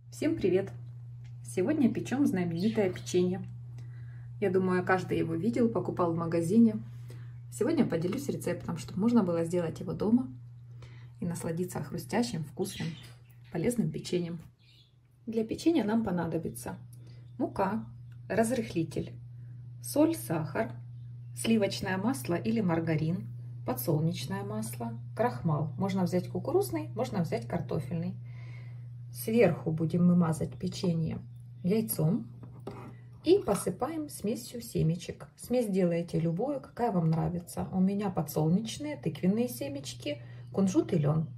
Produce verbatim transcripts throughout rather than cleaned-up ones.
Всем привет! Сегодня печем знаменитое печенье. Я думаю, каждый его видел, покупал в магазине. Сегодня поделюсь рецептом, чтобы можно было сделать его дома и насладиться хрустящим, вкусным, полезным печеньем. Для печенья нам понадобится мука, разрыхлитель, соль, сахар, сливочное масло или маргарин, подсолнечное масло, крахмал. Можно взять кукурузный, можно взять картофельный. Сверху будем мы мазать печенье яйцом и посыпаем смесью семечек. Смесь делаете любую, какая вам нравится. У меня подсолнечные, тыквенные семечки, кунжут и лен.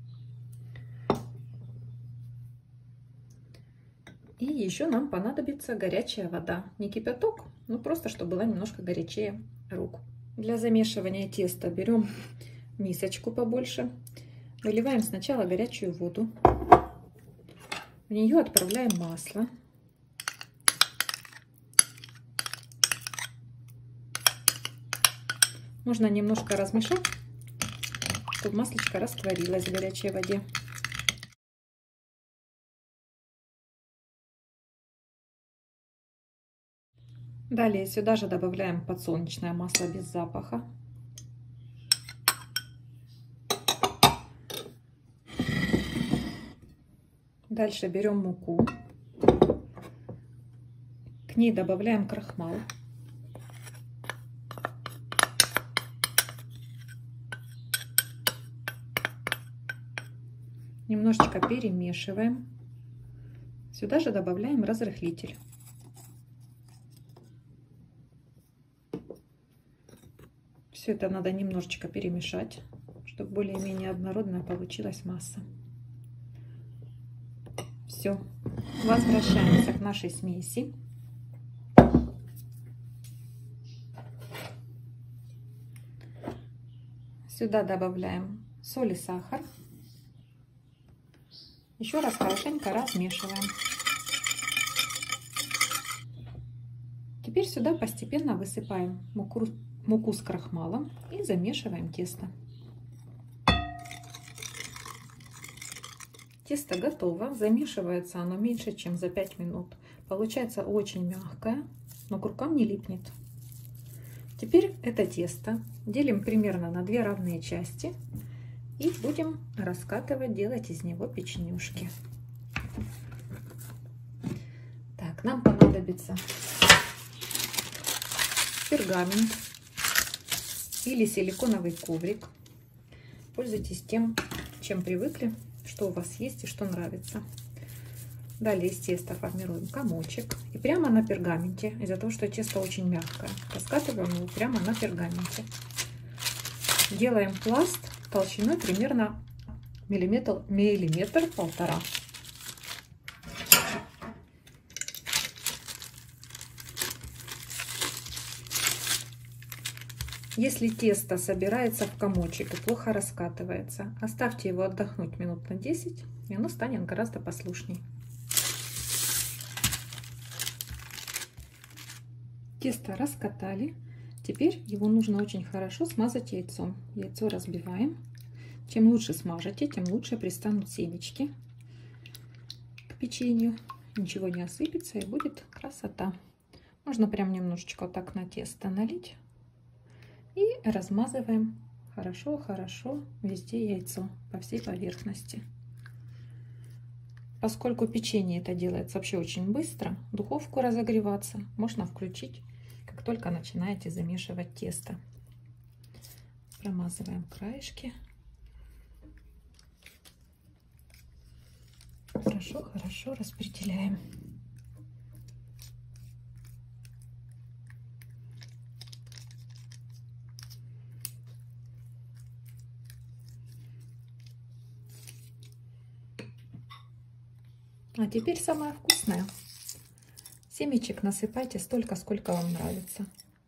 И еще нам понадобится горячая вода. Не кипяток, но просто чтобы была немножко горячее рук. Для замешивания теста берем мисочку побольше. Выливаем сначала горячую воду. В нее отправляем масло. Можно немножко размешать, чтобы маслечко растворилось в горячей воде. Далее сюда же добавляем подсолнечное масло без запаха. Дальше берем муку, к ней добавляем крахмал. Немножечко перемешиваем. Сюда же добавляем разрыхлитель. Все это надо немножечко перемешать, чтобы более-менее однородная получилась масса. Все, возвращаемся к нашей смеси. Сюда добавляем соль и сахар. Еще раз хорошенько размешиваем. Теперь сюда постепенно высыпаем муку, муку с крахмалом и замешиваем тесто. Тесто готово. Замешивается оно меньше, чем за пять минут. Получается очень мягкое, но к рукам не липнет. Теперь это тесто делим примерно на две равные части и будем раскатывать, делать из него печенюшки. Так, нам понадобится пергамент или силиконовый коврик. Пользуйтесь тем, чем привыкли, что у вас есть и что нравится. Далее из теста формируем комочек и прямо на пергаменте, из-за того, что тесто очень мягкое, раскатываем его прямо на пергаменте. Делаем пласт толщиной примерно миллиметр, миллиметр полтора. Если тесто собирается в комочек и плохо раскатывается, оставьте его отдохнуть минут на десять, и оно станет гораздо послушней. Тесто раскатали. Теперь его нужно очень хорошо смазать яйцом. Яйцо разбиваем. Чем лучше смажете, тем лучше пристанут семечки к печенью. Ничего не осыпется и будет красота. Можно прям немножечко вот так на тесто налить. И размазываем хорошо-хорошо везде яйцо, по всей поверхности. Поскольку печенье это делается вообще очень быстро, духовку разогреваться можно включить, как только начинаете замешивать тесто. Промазываем краешки. Хорошо-хорошо распределяем. А теперь самое вкусное. Семечек насыпайте столько, сколько вам нравится.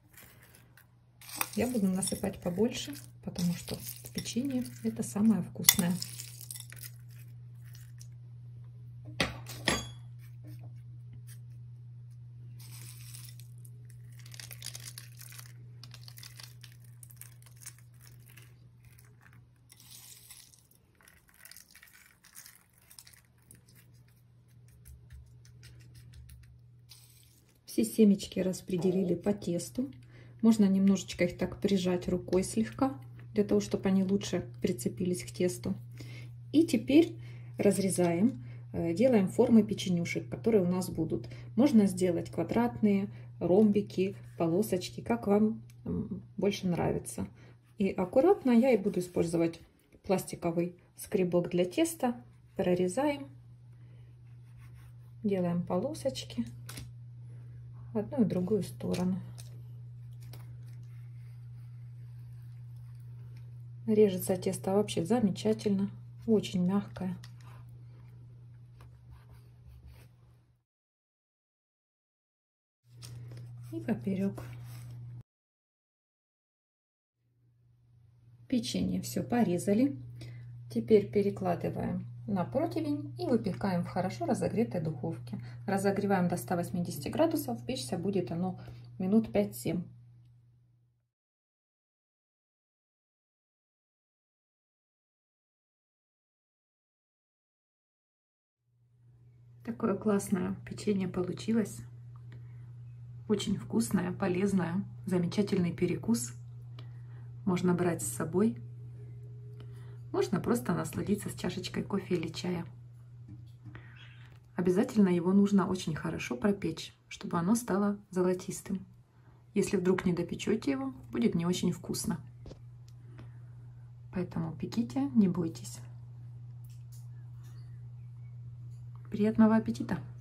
Я буду насыпать побольше, потому что печенье это самое вкусное. Все семечки распределили по тесту. Можно немножечко их так прижать рукой слегка, для того, чтобы они лучше прицепились к тесту. И теперь разрезаем, делаем формы печенюшек, которые у нас будут. Можно сделать квадратные, ромбики, полосочки, как вам больше нравится. И аккуратно я и буду использовать пластиковый скребок для теста. Прорезаем, делаем полосочки в одну и другую сторону. Режется тесто вообще замечательно, очень мягкое. И поперек. Печенье все порезали. Теперь перекладываем на противень и выпекаем в хорошо разогретой духовке. Разогреваем до ста восьмидесяти градусов. Печься будет оно минут пять-семь. Такое классное печенье получилось. Очень вкусное, полезное, замечательный перекус. Можно брать с собой. Можно просто насладиться с чашечкой кофе или чая. Обязательно его нужно очень хорошо пропечь, чтобы оно стало золотистым. Если вдруг не допечете его, будет не очень вкусно. Поэтому пеките, не бойтесь. Приятного аппетита!